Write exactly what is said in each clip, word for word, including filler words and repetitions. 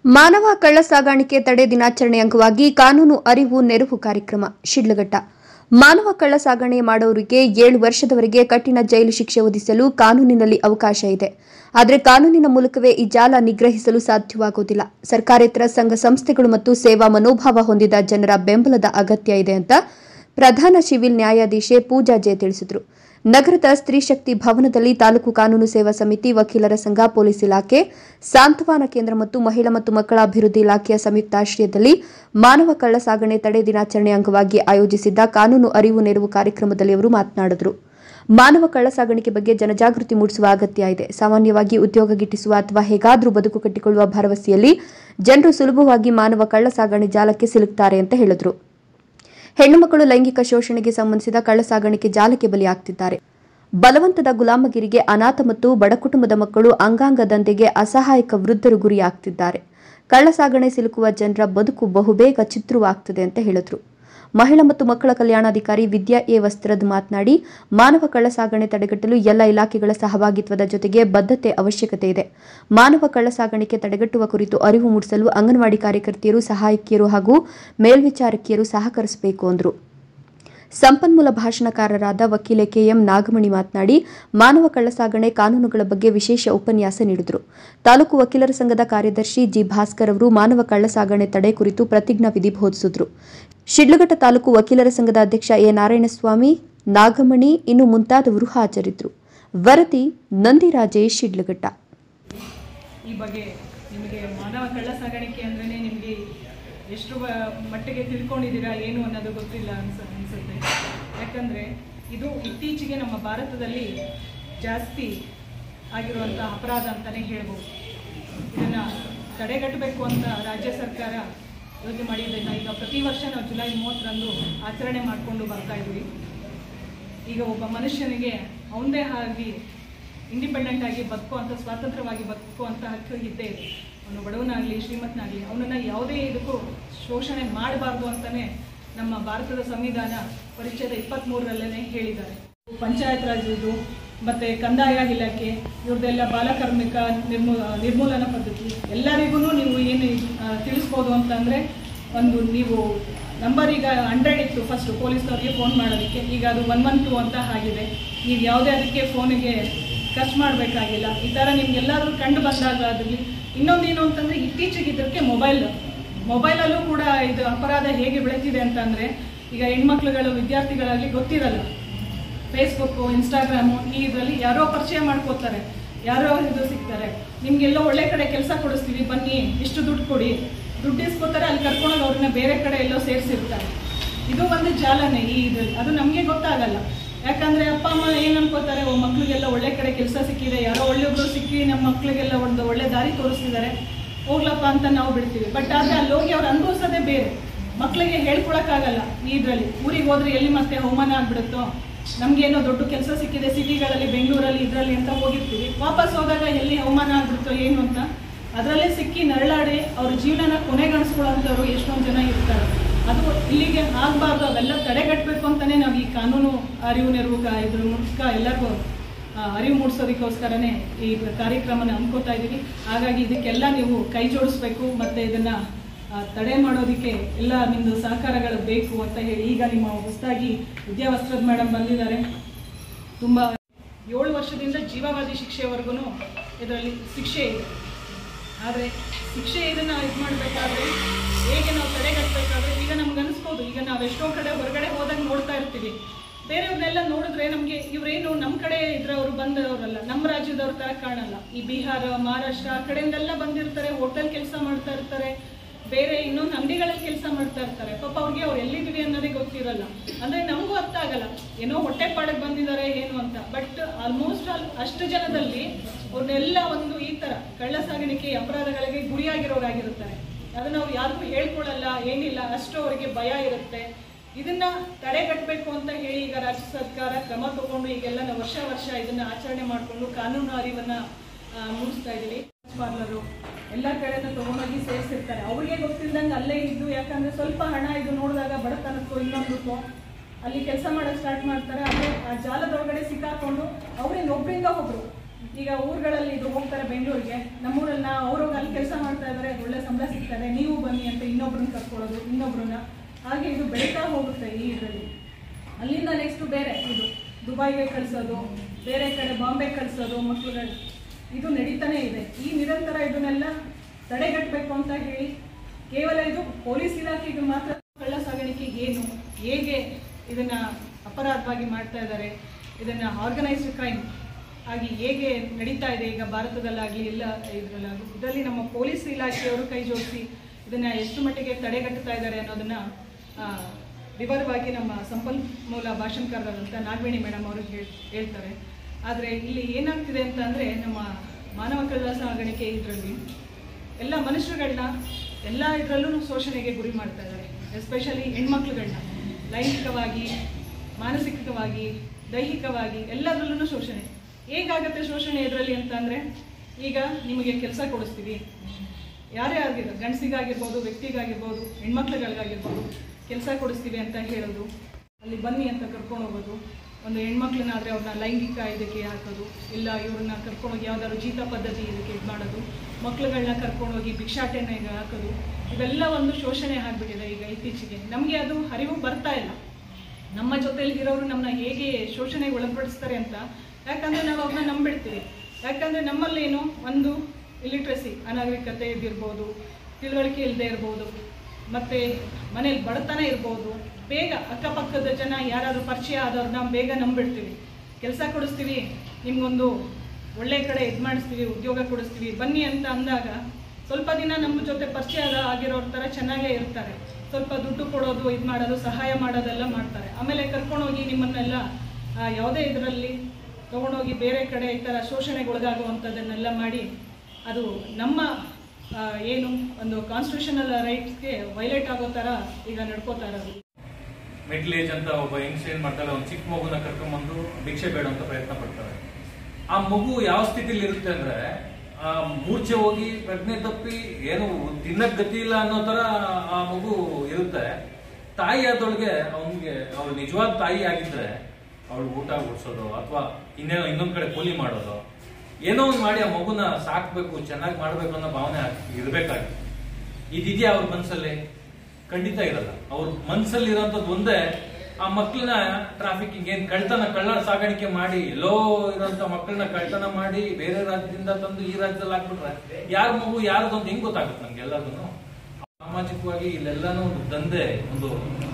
ಮಾನವ ಕಳ್ಳ ಸಾಗಾಣಿಕೆ ತಡೆ ದಿನಾಚರಣೆ ಅಂಗವಾಗಿ ಕಾನೂನು ಅರಿವು ನೆರವು ಕಾರ್ಯಕ್ರಮ ಶಿಡ್ಲಘಟ್ಟ. ಮಾನವ ಕಳ್ಳ ಸಾಗಣೆ ಮಾಡುವವರಿಗೆ ಏಳು ವರ್ಷದವರೆಗೆ ಕಠಿಣ ಜೈಲು ಶಿಕ್ಷೆ ವಿಧಿಸಲು ಕಾನೂನಿನಲ್ಲಿ ಅವಕಾಶ ಇದೆ. ಆದರೆ ಕಾನೂನಿನ ಮೂಲಕವೇ ಈ ಜಾಲ ನಿಗ್ರಹಿಸಲು ಸಾಧ್ಯವಾಗುವುದಿಲ್ಲ. ಸರ್ಕಾರೇತರ ಸಂಘ ಸಂಸ್ಥೆಗಳು ಮತ್ತು ಸೇವಾ ಮನೋಭಾವ ಹೊಂದಿದ ಜನರ ಬೆಂಬಲದ ಅಗತ್ಯ ಇದೆ ಅಂತ ಪ್ರಧಾನ ಸಿವಿಲ್ ನ್ಯಾಯಾಧೀಶೆ ಪೂಜಾ ಜೆ ತಿಳಿಸಿದರು. ನಗರದ ಸ್ತ್ರೀ ಶಕ್ತಿ ಭವನದಲ್ಲಿ ತಾಲೂಕು ಕಾನೂನು ಸೇವಾ ಸಮಿತಿ, ವಕೀಲರ ಸಂಘ, ಪೊಲೀಸ್ ಇಲಾಖೆ, ಸಾಂತ್ವನ ಕೇಂದ್ರ ಮತ್ತು ಮಹಿಳಾ ಮತ್ತು ಮಕ್ಕಳ ಅಭಿವೃದ್ಧಿ ಇಲಾಖೆಯ ಸಂಯುಕ್ತಾಶ್ರಯದಲ್ಲಿ ಮಾನವ ಕಳ್ಳ ಸಾಗಣೆ ತಡೆ ದಿನಾಚರಣೆ ಅಂಗವಾಗಿ ಆಯೋಜಿಸಿದ್ದ ಕಾನೂನು ಅರಿವು ನೆರವು ಕಾರ್ಯಕ್ರಮದಲ್ಲಿ ಅವರು ಮಾತನಾಡಿದರು. ಮಾನವ ಕಳ್ಳ ಸಾಗಾಣಿಕೆ ಬಗ್ಗೆ ಜನಜಾಗೃತಿ ಮೂಡಿಸುವ ಅಗತ್ಯ ಇದೆ. ಸಾಮಾನ್ಯವಾಗಿ ಉದ್ಯೋಗ ಗಿಟ್ಟಿಸುವ ಅಥವಾ ಹೇಗಾದರೂ ಬದುಕು ಕಟ್ಟಿಕೊಳ್ಳುವ ಭರವಸೆಯಲ್ಲಿ ಜನರು ಸುಲಭವಾಗಿ ಮಾನವ ಕಳ್ಳ ಸಾಗಣೆ ಜಾಲಕ್ಕೆ ಸಿಲುಕ್ತಾರೆ ಅಂತ ಹೇಳಿದರು. ಹೆಣ್ಣು ಮಕ್ಕಳು ಲೈಂಗಿಕ ಶೋಷಣೆಗೆ ಸಂಬಂಧಿಸಿದ ಕಳ್ಳ ಸಾಗಾಣಿಕೆ ಜಾಲಕ್ಕೆ ಬಲಿಯಾಗ್ತಿದ್ದಾರೆ. ಬಲವಂತದ ಗುಲಾಮಗಿರಿಗೆ ಅನಾಥ ಮತ್ತು ಬಡ ಕುಟುಂಬದ ಮಕ್ಕಳು ಅಂಗಾಂಗ ದಂಧೆಗೆ ಅಸಹಾಯಕ ವೃದ್ಧರು ಗುರಿಯಾಗ್ತಿದ್ದಾರೆ. ಕಳ್ಳ ಸಾಗಣೆ ಸಿಲುಕುವ ಜನರ ಬದುಕು ಬಹುಬೇಗ ಚಿತ್ರವಾಗ್ತದೆ ಅಂತ ಹೇಳಿದರು. ಮಹಿಳಾ ಮತ್ತು ಮಕ್ಕಳ ಕಲ್ಯಾಣಾಧಿಕಾರಿ ವಿದ್ಯಾ ಎ ವಸ್ತ್ರದ್ ಮಾತನಾಡಿ, ಮಾನವ ಕಳ್ಳ ಸಾಗಣೆ ತಡೆಗಟ್ಟಲು ಎಲ್ಲ ಇಲಾಖೆಗಳ ಸಹಭಾಗಿತ್ವದ ಜೊತೆಗೆ ಬದ್ಧತೆ ಅವಶ್ಯಕತೆ ಇದೆ. ಮಾನವ ಕಳ್ಳ ಸಾಗಾಣಿಕೆ ತಡೆಗಟ್ಟುವ ಕುರಿತು ಅರಿವು ಮೂಡಿಸಲು ಅಂಗನವಾಡಿ ಕಾರ್ಯಕರ್ತೆಯರು, ಸಹಾಯಕಿಯರು ಹಾಗೂ ಮೇಲ್ವಿಚಾರಕಿಯರು ಸಹಕರಿಸಬೇಕು ಎಂದರು. ಸಂಪನ್ಮೂಲ ಭಾಷಣಕಾರರಾದ ವಕೀಲೆ ಕೆಎಂ ನಾಗಮಣಿ ಮಾತನಾಡಿ, ಮಾನವ ಕಳ್ಳ ಸಾಗಣೆ ಕಾನೂನುಗಳ ಬಗ್ಗೆ ವಿಶೇಷ ಉಪನ್ಯಾಸ ನೀಡಿದರು. ತಾಲೂಕು ವಕೀಲರ ಸಂಘದ ಕಾರ್ಯದರ್ಶಿ ಜಿ ಭಾಸ್ಕರ್ ಅವರು ಮಾನವ ಕಳ್ಳ ಸಾಗಣೆ ತಡೆ ಕುರಿತು ಪ್ರತಿಜ್ಞಾ ವಿಧಿ ಬೋಧಿಸಿದರು. ಶಿಡ್ಲಘಟ್ಟ ತಾಲೂಕು ವಕೀಲರ ಸಂಘದ ಅಧ್ಯಕ್ಷ ಎ ನಾರಾಯಣಸ್ವಾಮಿ, ನಾಗಮಣಿ ಇನ್ನು ಮುಂತಾದವರು ಹಾಜರಿದ್ದರು. ವರದಿ ನಂದಿರಾಜೇಶ್, ಶಿಡ್ಲಘಟ್ಟ. ಈ ಬಗ್ಗೆ ನಿಮಗೆ ಮಾನವ ಕಳ್ಳ ಸಾಗಾಣಿಕೆ ಅಂದ್ರೆ ನಿಮಗೆ ಎಷ್ಟು ಮಟ್ಟಿಗೆ ತಿಳ್ಕೊಂಡಿದ್ದೀರಾ ಏನು ಅನ್ನೋದು ಗೊತ್ತಿಲ್ಲ ಅನ್ಸ ಅನ್ಸುತ್ತೆ ಯಾಕಂದರೆ ಇದು ಇತ್ತೀಚೆಗೆ ನಮ್ಮ ಭಾರತದಲ್ಲಿ ಜಾಸ್ತಿ ಆಗಿರುವಂಥ ಅಪರಾಧ ಅಂತಲೇ ಹೇಳ್ಬೋದು. ಇದನ್ನು ತಡೆಗಟ್ಟಬೇಕು ಅಂತ ರಾಜ್ಯ ಸರ್ಕಾರ ಯೋಜನೆ ಮಾಡಿದ್ದನ್ನು ಈಗ ಪ್ರತಿ ವರ್ಷ ನಾವು ಜುಲೈ ಮೂವತ್ತರಂದು ಆಚರಣೆ ಮಾಡಿಕೊಂಡು ಬರ್ತಾ ಇದ್ವಿ. ಈಗ ಒಬ್ಬ ಮನುಷ್ಯನಿಗೆ ಅವನದೇ ಆಗಿ ಇಂಡಿಪೆಂಡೆಂಟ್ ಆಗಿ ಬದುಕುವಂಥ, ಸ್ವಾತಂತ್ರ್ಯವಾಗಿ ಬದುಕುವಂಥ ಹಕ್ಕು ಇದ್ದೇ ಇದೆ. ಅವನು ಬಡವನಾಗಲಿ ಶ್ರೀಮಂತನಾಗಲಿ ಅವನನ್ನು ಯಾವುದೇ ಇದಕ್ಕೂ ಶೋಷಣೆ ಮಾಡಬಾರ್ದು ಅಂತಲೇ ನಮ್ಮ ಭಾರತದ ಸಂವಿಧಾನ ಪರಿಚ್ಛೇದ ಇಪ್ಪತ್ತ್ಮೂರರಲ್ಲೇ ಹೇಳಿದ್ದಾರೆ. ಪಂಚಾಯತ್ ರಾಜ್ ಇದು ಮತ್ತು ಕಂದಾಯ ಇಲಾಖೆ ಇವ್ರದ್ದೆಲ್ಲ ಬಾಲಕಾರ್ಮಿಕ ನಿರ್ಮೂ ನಿರ್ಮೂಲನಾ ಪದ್ಧತಿ ಎಲ್ಲರಿಗೂ ನೀವು ಏನು ತಿಳಿಸ್ಬೋದು ಅಂತಂದರೆ, ಒಂದು ನೀವು ನಂಬರ್ ಈಗ ಹಂಡ್ರೆಡ್ ಇತ್ತು ಫಸ್ಟು ಪೊಲೀಸ್ನವ್ರಿಗೆ ಫೋನ್ ಮಾಡೋದಕ್ಕೆ, ಈಗ ಅದು ಒನ್ ಒನ್ ಟು ಅಂತ ಆಗಿದೆ. ನೀವು ಯಾವುದೇ ಅದಕ್ಕೆ ಫೋನಿಗೆ ಖರ್ಚು ಮಾಡಬೇಕಾಗಿಲ್ಲ. ಈ ಥರ ನಿಮ್ಗೆಲ್ಲಾದರೂ ಕಂಡು ಬಂದಾಗ ಅದರಲ್ಲಿ ಇನ್ನೊಂದೇನು ಅಂತಂದರೆ, ಇತ್ತೀಚೆಗೆ ಇದಕ್ಕೆ ಮೊಬೈಲ್ ಮೊಬೈಲಲ್ಲೂ ಕೂಡ ಇದು ಅಪರಾಧ ಹೇಗೆ ಬೆಳೀತಿದೆ ಅಂತಂದರೆ, ಈಗ ಹೆಣ್ಮಕ್ಳುಗಳು ವಿದ್ಯಾರ್ಥಿಗಳಲ್ಲಿ ಗೊತ್ತಿರಲ್ಲ, ಫೇಸ್ಬುಕ್ಕು, ಇನ್ಸ್ಟಾಗ್ರಾಮು ಈ ಇದರಲ್ಲಿ ಯಾರೋ ಪರಿಚಯ ಮಾಡ್ಕೋತಾರೆ, ಯಾರೋ ಇದು ಸಿಗ್ತಾರೆ, ನಿಮಗೆಲ್ಲೋ ಒಳ್ಳೆ ಕಡೆ ಕೆಲಸ ಕೊಡಿಸ್ತೀವಿ ಬನ್ನಿ ಇಷ್ಟು ದುಡ್ಡು ಕೊಡಿ, ದುಡ್ಡು ಇಸ್ಕೋತಾರೆ, ಅಲ್ಲಿ ಕರ್ಕೊಂಡೋಗಿ ಅವ್ರನ್ನ ಬೇರೆ ಕಡೆ ಎಲ್ಲೋ ಸೇರಿಸಿರ್ತಾರೆ. ಇದು ಒಂದು ಜಾಲನೆ ಈ ಇದರಲ್ಲಿ, ಅದು ನಮಗೆ ಗೊತ್ತಾಗಲ್ಲ. ಯಾಕಂದರೆ ಅಪ್ಪ ಅಮ್ಮ ಏನು ಅನ್ಕೋತಾರೆ, ಓ ಮಕ್ಕಳಿಗೆಲ್ಲ ಒಳ್ಳೆ ಕಡೆ ಕೆಲಸ ಸಿಕ್ಕಿದೆ, ಯಾರೋ ಒಳ್ಳೆಯೊಬ್ರು ಸಿಕ್ಕಿ ನಮ್ಮ ಮಕ್ಕಳಿಗೆಲ್ಲ ಒಂದು ಒಳ್ಳೆ ದಾರಿ ತೋರಿಸ್ತಿದ್ದಾರೆ, ಹೋಗ್ಲಪ್ಪ ಅಂತ ನಾವು ಬಿಡ್ತೀವಿ. ಬಟ್ ಆದರೆ ಅಲ್ಲಿ ಹೋಗಿ ಅವ್ರು ಅನುಭವಿಸೋದೇ ಬೇರೆ. ಮಕ್ಕಳಿಗೆ ಹೇಳ್ಕೊಳಕ್ಕಾಗಲ್ಲ. ಈ ಇದರಲ್ಲಿ ಊರಿಗೆ ಹೋದ್ರೆ ಎಲ್ಲಿ ಮತ್ತೆ ಅವಮಾನ ಆಗ್ಬಿಡುತ್ತೋ, ನಮಗೇನೋ ದೊಡ್ಡ ಕೆಲಸ ಸಿಕ್ಕಿದೆ ಸಿಟಿಗಳಲ್ಲಿ, ಬೆಂಗಳೂರಲ್ಲಿ ಇದರಲ್ಲಿ ಅಂತ ಹೋಗಿರ್ತೀವಿ, ವಾಪಸ್ ಹೋದಾಗ ಎಲ್ಲಿ ಅವಮಾನ ಆಗ್ಬಿಡುತ್ತೋ ಏನು ಅಂತ ಅದರಲ್ಲೇ ಸಿಕ್ಕಿ ನರಳಾಡಿ ಅವ್ರ ಜೀವನನ ಕೊನೆಗಾಣಿಸ್ಕೊಳ್ಳೋಂಥವ್ರು ಎಷ್ಟೊಂದು ಜನ ಇರ್ತಾರೆ. ಅದು ಇಲ್ಲಿಗೆ ಆಗಬಾರ್ದು, ಅವೆಲ್ಲ ತಡೆಗಟ್ಟಬೇಕು ಅಂತಲೇ ನಾವು ಈ ಕಾನೂನು ಅರಿವು ನೆರವು ಕಾ ಇದ್ರ ಮೂಲಕ ಎಲ್ಲರಿಗೂ ಅರಿವು ಮೂಡಿಸೋದಕ್ಕೋಸ್ಕರನೇ ಈ ಕಾರ್ಯಕ್ರಮನ ಹಮ್ಮಿಕೊತಾ ಇದ್ದೀವಿ. ಹಾಗಾಗಿ ಇದಕ್ಕೆಲ್ಲ ನೀವು ಕೈ ಜೋಡಿಸ್ಬೇಕು ಮತ್ತು ಇದನ್ನು ತಡೆ ಮಾಡೋದಕ್ಕೆ ಎಲ್ಲ ನಿಮ್ಮದು ಸಹಕಾರಗಳು ಬೇಕು ಅಂತ ಹೇಳಿ, ಈಗ ನಿಮ್ಮ ಹೊಸದಾಗಿ ವಿದ್ಯಾವಸ್ತ್ರದ ಮೇಡಮ್ ಬಂದಿದ್ದಾರೆ. ತುಂಬ ಏಳು ವರ್ಷದಿಂದ ಜೀವಾವಧಿ ಶಿಕ್ಷೆವರೆಗೂ ಇದರಲ್ಲಿ ಶಿಕ್ಷೆ ಇದೆ. ಆದರೆ ಶಿಕ್ಷೆ ಇದನ್ನು ಇದು ಮಾಡಬೇಕಾದ್ರೆ ಹೇಗೆ ನಾವು ತಡೆಗಟ್ಟಬೇಕಾದ್ರೆ, ಈಗ ನಮ್ಗೆ ಅನಿಸ್ಬೋದು, ಈಗ ನಾವು ಎಷ್ಟೋ ಕಡೆ ಹೊರಗಡೆ ಹೋದಾಗ ನೋಡ್ತಾ ಇರ್ತೀವಿ, ಬೇರೆಯವ್ರನ್ನೆಲ್ಲ ನೋಡಿದ್ರೆ ನಮಗೆ ಇವರೇನು ನಮ್ಮ ಕಡೆ ಇದ್ರವರು ಬಂದವರಲ್ಲ, ನಮ್ಮ ರಾಜ್ಯದವ್ರ ಥರ ಕಾಣಲ್ಲ. ಈ ಬಿಹಾರ, ಮಹಾರಾಷ್ಟ್ರ ಆ ಕಡೆಯಿಂದೆಲ್ಲ ಬಂದಿರ್ತಾರೆ, ಹೋಟೆಲ್ ಕೆಲಸ ಮಾಡ್ತಾ ಇರ್ತಾರೆ, ಬೇರೆ ಇನ್ನೊಂದು ಅಂಗಡಿಗಳಲ್ಲಿ ಕೆಲಸ ಮಾಡ್ತಾ ಇರ್ತಾರೆ. ಪಾಪ ಅವ್ರಿಗೆ ಅವ್ರು ಎಲ್ಲಿದ್ದೀವಿ ಅನ್ನೋದೇ ಗೊತ್ತಿರಲ್ಲ. ಅಂದರೆ ನಮಗೂ ಅರ್ಥ ಆಗಲ್ಲ, ಏನೋ ಹೊಟ್ಟೆ ಪಾಡಕ್ಕೆ ಬಂದಿದ್ದಾರೆ ಏನು ಅಂತ. ಬಟ್ ಆಲ್ಮೋಸ್ಟ್ ಆಲ್ ಅಷ್ಟು ಜನದಲ್ಲಿ ಅವ್ರನ್ನೆಲ್ಲ ಒಂದು ಈ ಥರ ಕಳ್ಳ ಸಾಗಾಣಿಕೆ ಅಪರಾಧಗಳಿಗೆ ಗುರಿಯಾಗಿರೋರಾಗಿರುತ್ತಾರೆ. ಅದನ್ನು ಅವ್ರು ಯಾರಿಗೂ ಹೇಳ್ಕೊಳ್ಳಲ್ಲ, ಏನಿಲ್ಲ, ಅಷ್ಟು ಅವರಿಗೆ ಭಯ ಇರುತ್ತೆ. ಇದನ್ನ ತಡೆಗಟ್ಟಬೇಕು ಅಂತ ಹೇಳಿ ಈಗ ರಾಜ್ಯ ಸರ್ಕಾರ ಕ್ರಮ ತಗೊಂಡು ಈಗೆಲ್ಲ ನಾವು ವರ್ಷ ವರ್ಷ ಇದನ್ನ ಆಚರಣೆ ಮಾಡಿಕೊಂಡು ಕಾನೂನು ಅರಿವನ್ನ ಮೂಡಿಸ್ತಾ ಇದ್ದೀವಿ. ಪಾರ್ಲರು ಎಲ್ಲ ಕಡೆನೂ ತಗೊಂಡೋಗಿ ಸೇರಿಸಿರ್ತಾರೆ, ಅವ್ರಿಗೆ ಗೊತ್ತಿಲ್ದಂಗೆ ಅಲ್ಲೇ ಇದ್ದು, ಯಾಕಂದ್ರೆ ಸ್ವಲ್ಪ ಹಣ ಇದು ನೋಡಿದಾಗ ಬಡತನಕ್ಕೋ ಇನ್ನೊಂದಕ್ಕೋ ಅಲ್ಲಿ ಕೆಲಸ ಮಾಡೋಕ್ಕೆ ಸ್ಟಾರ್ಟ್ ಮಾಡ್ತಾರೆ. ಅದೇ ಆ ಜಾಲದೊಳಗಡೆ ಸಿಕ್ಕಾಕೊಂಡು ಅವ್ರೇನು ಒಬ್ಬರಿಂದ ಒಬ್ರು ಈಗ ಊರುಗಳಲ್ಲಿ ಇದು ಹೋಗ್ತಾರೆ ಬೆಂಗಳೂರಿಗೆ, ನಮ್ಮೂರಲ್ಲಿ ನಾ ಅವ್ರೋಗಿ ಅಲ್ಲಿ ಕೆಲಸ ಮಾಡ್ತಾ ಇದ್ದಾರೆ, ಒಳ್ಳೆ ಸಂಬಳ ಸಿಗ್ತದೆ, ನೀವು ಬನ್ನಿ ಅಂತ ಇನ್ನೊಬ್ರನ್ನ ಕರ್ಕೊಳ್ಳೋದು, ಇನ್ನೊಬ್ರನ್ನ ಹಾಗೆ ಇದು ಬೆಳೀತಾ ಹೋಗುತ್ತೆ ಈ ಇದರಲ್ಲಿ. ಅಲ್ಲಿಂದ ನೆಕ್ಸ್ಟ್ ಬೇರೆ ಇದು ದುಬೈಗೆ ಕಳಿಸೋದು, ಬೇರೆ ಕಡೆ ಬಾಂಬೆ ಕಳಿಸೋದು ಮಕ್ಕಳುಗಳು, ಇದು ನಡೀತಾನೆ ಇದೆ. ಈ ನಿರಂತರ ಇದನ್ನೆಲ್ಲ ತಡೆಗಟ್ಟಬೇಕು ಅಂತ ಹೇಳಿ ಕೇವಲ ಇದು ಪೊಲೀಸ್ ಇಲಾಖೆಗೆ ಮಾತ್ರ ಕಳ್ಳ ಸಾಗಾಣಿಕೆ ಏನು, ಹೇಗೆ ಇದನ್ನ ಅಪರಾಧವಾಗಿ ಮಾಡ್ತಾ ಇದ್ದಾರೆ, ಇದನ್ನ ಆರ್ಗನೈಸ್ಡ್ ಕ್ರೈಮ್ ಆಗಿ ಹೇಗೆ ನಡೀತಾ ಇದೆ ಈಗ ಭಾರತದಲ್ಲಾಗಲಿ ಎಲ್ಲ ಇದರಲ್ಲಾಗಲಿ, ಇದರಲ್ಲಿ ನಮ್ಮ ಪೊಲೀಸ್ ಇಲಾಖೆಯವರು ಕೈ ಜೋಡಿಸಿ ಇದನ್ನ ಎಷ್ಟು ಮಟ್ಟಿಗೆ ತಡೆಗಟ್ಟುತ್ತಾ ಇದ್ದಾರೆ ಅನ್ನೋದನ್ನ ವಿವರವಾಗಿ ನಮ್ಮ ಸಂಪನ್ಮೂಲ ಭಾಷಣಕಾರರಾದಂಥ ನಾಗವೇಣಿ ಮೇಡಮ್ ಅವರು ಹೇಳ್ತಾರೆ. ಆದರೆ ಇಲ್ಲಿ ಏನಾಗ್ತಿದೆ ಅಂತ ಅಂದರೆ ನಮ್ಮ ಮಾನವ ಕಳ್ಳ ಸಾಗಾಣಿಕೆ ಇದರಲ್ಲಿ ಎಲ್ಲ ಮನುಷ್ಯರುಗಳನ್ನ ಎಲ್ಲ ಇದರಲ್ಲೂ ಶೋಷಣೆಗೆ ಗುರಿ ಮಾಡ್ತಾ ಇದ್ದಾರೆ. ಎಸ್ಪೆಷಲಿ ಹೆಣ್ಮಕ್ಳುಗಳನ್ನ ಲೈಂಗಿಕವಾಗಿ, ಮಾನಸಿಕವಾಗಿ, ದೈಹಿಕವಾಗಿ ಎಲ್ಲದರಲ್ಲೂ ಶೋಷಣೆ. ಹೇಗಾಗುತ್ತೆ ಶೋಷಣೆ ಇದರಲ್ಲಿ ಅಂತ ಅಂದರೆ, ಈಗ ನಿಮಗೆ ಕೆಲಸ ಕೊಡಿಸ್ತೀವಿ, ಯಾರೇ ಆಗಿರ್ಬೋದು, ಗಂಡಸಿಗಾಗಿರ್ಬೋದು, ವ್ಯಕ್ತಿಗಾಗಿರ್ಬೋದು, ಹೆಣ್ಮಕ್ಳುಗಳಿಗಾಗಿರ್ಬೋದು, ಕೆಲಸ ಕೊಡಿಸ್ತೀವಿ ಅಂತ ಹೇಳೋದು, ಅಲ್ಲಿ ಬನ್ನಿ ಅಂತ ಕರ್ಕೊಂಡು ಹೋಗೋದು, ಒಂದು ಹೆಣ್ಮಕ್ಳನ್ನಾದರೆ ಅವ್ರನ್ನ ಲೈಂಗಿಕ ಇದಕ್ಕೆ ಹಾಕೋದು, ಇಲ್ಲ ಇವ್ರನ್ನ ಕರ್ಕೊಂಡೋಗಿ ಯಾವುದಾದ್ರು ಜೀತ ಪದ್ಧತಿ ಇದಕ್ಕೆ ಇದು ಮಾಡೋದು, ಮಕ್ಳುಗಳನ್ನ ಕರ್ಕೊಂಡೋಗಿ ಭಿಕ್ಷಾಟನೆಗೆ ಹಾಕೋದು, ಇವೆಲ್ಲ ಒಂದು ಶೋಷಣೆ ಆಗಿಬಿಟ್ಟಿದೆ ಈಗ ಇತ್ತೀಚೆಗೆ. ನಮಗೆ ಅದು ಅರಿವು ಬರ್ತಾ ಇಲ್ಲ, ನಮ್ಮ ಜೊತೆಲಿ ಇರೋರು ನಮ್ಮನ್ನ ಹೇಗೆ ಶೋಷಣೆಗೆ ಒಳಪಡಿಸ್ತಾರೆ ಅಂತ. ಯಾಕಂದರೆ ನಾವು ಅವ್ರನ್ನ ನಂಬಿಡ್ತೀವಿ. ಯಾಕಂದರೆ ನಮ್ಮಲ್ಲೇನು ಒಂದು ಇಲಿಟ್ರಸಿ, ಅನಾಗರಿಕತೆ ಇದಿರ್ಬೋದು, ತಿಳುವಳಿಕೆ ಇಲ್ಲದೆ ಇರ್ಬೋದು, ಮತ್ತು ಮನೇಲಿ ಬಡತನ ಇರ್ಬೋದು. ಬೇಗ ಅಕ್ಕಪಕ್ಕದ ಜನ ಯಾರಾದರೂ ಪರಿಚಯ ಆದವ್ರನ್ನ ಬೇಗ ನಂಬಿಡ್ತೀವಿ. ಕೆಲಸ ಕೊಡಿಸ್ತೀವಿ, ನಿಮಗೊಂದು ಒಳ್ಳೆ ಕಡೆ ಇದು ಮಾಡಿಸ್ತೀವಿ, ಉದ್ಯೋಗ ಕೊಡಿಸ್ತೀವಿ, ಬನ್ನಿ ಅಂತ ಅಂದಾಗ ಸ್ವಲ್ಪ ದಿನ ನಮ್ಮ ಜೊತೆ ಪರಿಚಯ ಆದ ಆಗಿರೋರ ಥರ ಚೆನ್ನಾಗೇ ಇರ್ತಾರೆ. ಸ್ವಲ್ಪ ದುಡ್ಡು ಕೊಡೋದು, ಇದು ಮಾಡೋದು, ಸಹಾಯ ಮಾಡೋದೆಲ್ಲ ಮಾಡ್ತಾರೆ. ಆಮೇಲೆ ಕರ್ಕೊಂಡೋಗಿ ನಿಮ್ಮನ್ನೆಲ್ಲ ಯಾವುದೇ ಇದರಲ್ಲಿ ತೊಗೊಂಡೋಗಿ ಬೇರೆ ಕಡೆ ಈ ಥರ ಶೋಷಣೆಗೊಳಗಾಗುವಂಥದ್ದನ್ನೆಲ್ಲ ಮಾಡಿ ಅದು ನಮ್ಮ ಏನು ಒಂದು ಕಾನ್ಸ್ಟಿಟ್ಯೂಷನಲ್ ರೈಟ್ಸ್ಗೆ ವೈಲೇಟ್ ಆಗೋ ಥರ ಈಗ ನಡ್ಕೋತಾ ಇರೋದು. ಮಿಡ್ಲ್ ಏಜ್ ಅಂತ ಒಬ್ಬ ಹೆಂಗ್ಸ್ ಏನ್ ಮಾಡ್ತಾರೆ, ಒಂದು ಚಿಕ್ಕ ಮಗುನ ಕರ್ಕೊಂಡ್ಬಂದು ಭಿಕ್ಷೆ ಬೇಡುವಂತ ಪ್ರಯತ್ನ ಪಡ್ತಾರೆ. ಆ ಮಗು ಯಾವ ಸ್ಥಿತಿಲಿ ಇರುತ್ತೆ ಅಂದ್ರೆ, ಆ ಮೂರ್ಛೆ ಹೋಗಿ ಪ್ರಜ್ಞೆ ತಪ್ಪಿ ಏನು ತಿನ್ನಕ್ ಗತಿ ಇಲ್ಲ ಅನ್ನೋ ತರ ಆ ಮಗು ಇರುತ್ತೆ. ತಾಯಿ ಆದೊಳಗೆ ಅವನಿಗೆ ಅವ್ಳು ನಿಜವಾದ ತಾಯಿ ಆಗಿದ್ರೆ ಅವಳು ಊಟ ಉಡ್ಸೋದು ಅಥವಾ ಇನ್ನೇನೋ ಇನ್ನೊಂದ್ ಕಡೆ ಕೂಲಿ ಮಾಡೋದು, ಏನೋ ಒಂದು ಮಾಡಿ ಆ ಮಗುನ ಸಾಕ್ಬೇಕು, ಚೆನ್ನಾಗಿ ಮಾಡ್ಬೇಕು ಅನ್ನೋ ಭಾವನೆ ಇರ್ಬೇಕಾಗಿ. ಇದಿದೆಯಾ ಅವ್ರ ಮನ್ಸಲ್ಲಿ? ಖಂಡಿತ ಇರಲ್ಲ. ಅವ್ರ ಮನ್ಸಲ್ಲಿ ಇರೋಂಥದ್ದು ಒಂದೇ, ಆ ಮಕ್ಕಳನ್ನ ಟ್ರಾಫಿಕಿಂಗ್ ಏನ್ ಕಳ್ತನ ಕಳ್ಳ ಸಾಗಾಣಿಕೆ ಮಾಡಿ ಎಲ್ಲೋ ಇರೋಂಥ ಮಕ್ಕಳನ್ನ ಕಳ್ತನ ಮಾಡಿ ಬೇರೆ ರಾಜ್ಯದಿಂದ ತಂದು ಈ ರಾಜ್ಯದಲ್ಲಿ ಹಾಕ್ಬಿಟ್ರೆ ಯಾರ ಮಗು ಯಾರದೊಂದು ಹೆಂಗ್ ಗೊತ್ತಾಗುತ್ತೆ ನಮ್ಗೆ ಎಲ್ಲದನ್ನು. ಸಾಮಾಜಿಕವಾಗಿ ಇಲ್ಲೆಲ್ಲಾನು ಒಂದು ದಂಧೆ, ಒಂದು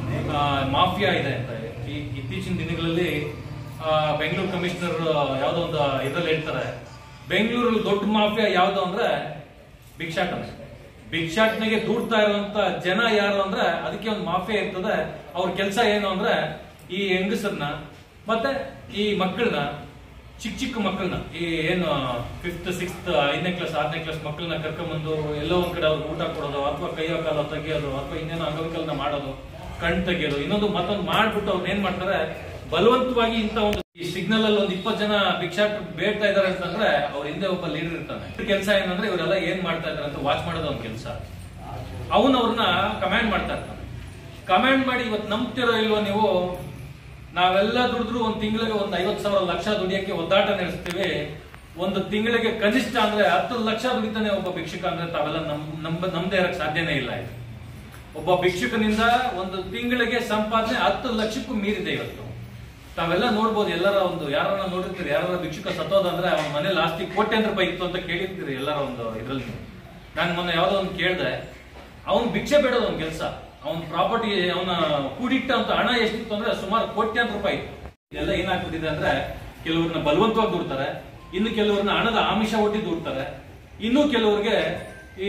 ಮಾಫಿಯಾ ಇದೆ ಅಂತ. ಈ ಇತ್ತೀಚಿನ ದಿನಗಳಲ್ಲಿ ಬೆಂಗಳೂರು ಕಮಿಷನರ್ ಯಾವ್ದೋ ಒಂದು ಇದ್ರಲ್ಲಿ ಹೇಳ್ತಾರೆ, ಬೆಂಗಳೂರಲ್ಲಿ ದೊಡ್ಡ ಮಾಫಿಯಾ ಯಾವ್ದು ಅಂದ್ರೆ ಭಿಕ್ಷಾಟನೆ. ಭಿಕ್ಷಾಟನೆಗೆ ದೂಡ್ತಾ ಇರುವಂತ ಜನ ಯಾರು ಅಂದ್ರೆ ಅದಕ್ಕೆ ಒಂದು ಮಾಫಿಯಾ ಇರ್ತದೆ. ಅವ್ರ ಕೆಲಸ ಏನು ಅಂದ್ರೆ ಈ ಹೆಂಗಸರನ್ನ ಮತ್ತೆ ಈ ಮಕ್ಕಳನ್ನ, ಚಿಕ್ಕ ಚಿಕ್ಕ ಮಕ್ಕಳನ್ನ, ಈ ಏನು ಫಿಫ್ತ್ ಸಿಕ್ಸ್ತ್ ಐದನೇ ಕ್ಲಾಸ್ ಆರನೇ ಕ್ಲಾಸ್ ಮಕ್ಕಳನ್ನ ಕರ್ಕೊಂಡ್ಬಂದು ಎಲ್ಲೋ ಒಂದ್ ಕಡೆ ಅವ್ರಿಗೆ ಊಟ ಕೊಡೋದು, ಅಥವಾ ಕೈಯೋ ಕಾಲ ತೆಗಿಯೋದು, ಅಥವಾ ಇನ್ನೇನೋ ಅಂಗವಿಕಲನ ಮಾಡೋದು, ಕಣ್ ತೆಗಿಯೋದು, ಇನ್ನೊಂದು ಮತ್ತೊಂದು ಮಾಡ್ಬಿಟ್ಟು ಅವ್ರು ಏನ್ ಮಾಡ್ತಾರೆ, ಬಲವಂತವಾಗಿ ಇಂತ ಒಂದು ಈ ಸಿಗ್ನಲ್ ಅಲ್ಲಿ ಒಂದು ಇಪ್ಪತ್ತು ಜನ ಭಿಕ್ಷಾಟ ಬೇಡ್ತಾ ಇದಾರೆ ಅಂತಂದ್ರೆ ಅವ್ರ ಹಿಂದೆ ಒಬ್ಬ ಲೀಡರ್ ಇರ್ತಾನೆ. ಕೆಲಸ ಏನಂದ್ರೆ ಇವರೆಲ್ಲ ಏನ್ ಮಾಡ್ತಾ ಇದಾರೆ ಅಂತ ವಾಚ್ ಮಾಡೋದು ಅವ್ನ ಕೆಲಸ. ಅವನು ಅವ್ರನ್ನ ಕಮಾಂಡ್ ಮಾಡ್ತಾ ಇರ್ತಾನೆ. ಕಮಾಂಡ್ ಮಾಡಿ ಇವತ್ತು ನಂಬ್ತಿರೋ ಇಲ್ವೋ ನೀವು, ನಾವೆಲ್ಲ ದುಡಿದ್ರು ಒಂದ್ ತಿಂಗಳಿಗೆ ಒಂದ್ ಐವತ್ ಸಾವಿರ ಲಕ್ಷ ದುಡಿಯಕ್ಕೆ ಒದ್ದಾಟ ನಡೆಸ್ತೀವಿ. ಒಂದು ತಿಂಗಳಿಗೆ ಕನಿಷ್ಠ ಅಂದ್ರೆ ಹತ್ತು ಲಕ್ಷ ದುಡಿತಾನೆ ಒಬ್ಬ ಭಿಕ್ಷುಕ ಅಂದ್ರೆ ತಾವೆಲ್ಲ ನಮ್ ನಮ್ ನಮ್ದೇ ಇರಕ್ ಸಾಧ್ಯನೇ ಇಲ್ಲ. ಇದು ಒಬ್ಬ ಭಿಕ್ಷುಕನಿಂದ ಒಂದು ತಿಂಗಳಿಗೆ ಸಂಪಾದನೆ ಹತ್ತು ಲಕ್ಷಕ್ಕೂ ಮೀರಿದೆ ಇವತ್ತು. ತಾವೆಲ್ಲ ನೋಡ್ಬೋದು, ಎಲ್ಲರ ಒಂದು ಯಾರನ್ನ ನೋಡಿರ್ತೀರಿ, ಯಾರ ಭಿಕ್ಷುಕ ಸತ್ತೋದ ಅಂದ್ರೆ ಅವನ ಮನೇಲಿ ಆಸ್ತಿ ಕೋಟ್ಯಾಂತರ ರೂಪಾಯಿ ಇತ್ತು ಅಂತ ಕೇಳಿರ್ತೀರಿ ಎಲ್ಲರ ಒಂದು ಇದ್ರಲ್ಲಿ. ನಾನು ಮೊನ್ನೆ ಯಾವ್ದೋ ಒಂದು ಕೇಳ್ದೆ, ಅವ್ನ್ ಭಿಕ್ಷೆ ಬೇಡೋದು ಅವ್ನ ಕೆಲಸ. ಅವನ ಪ್ರಾಪರ್ಟಿ, ಅವನ ಕೂಡಿಟ್ಟ ಅಂತ ಹಣ ಎಷ್ಟಿತ್ತು ಅಂದ್ರೆ ಸುಮಾರು ಕೋಟ್ಯಾಂತರ ರೂಪಾಯಿ ಇತ್ತು. ಇದೆಲ್ಲ ಏನಾಗ್ಬಿಟ್ಟಿದೆ ಅಂದ್ರೆ ಕೆಲವ್ರನ್ನ ಬಲವಂತವಾಗಿ ದುಡ್ತಾರೆ, ಇನ್ನು ಕೆಲವ್ರನ್ನ ಹಣದ ಆಮಿಷ ಒಟ್ಟಿ ದುಡ್ತಾರೆ, ಇನ್ನು ಕೆಲವ್ರಿಗೆ ಈ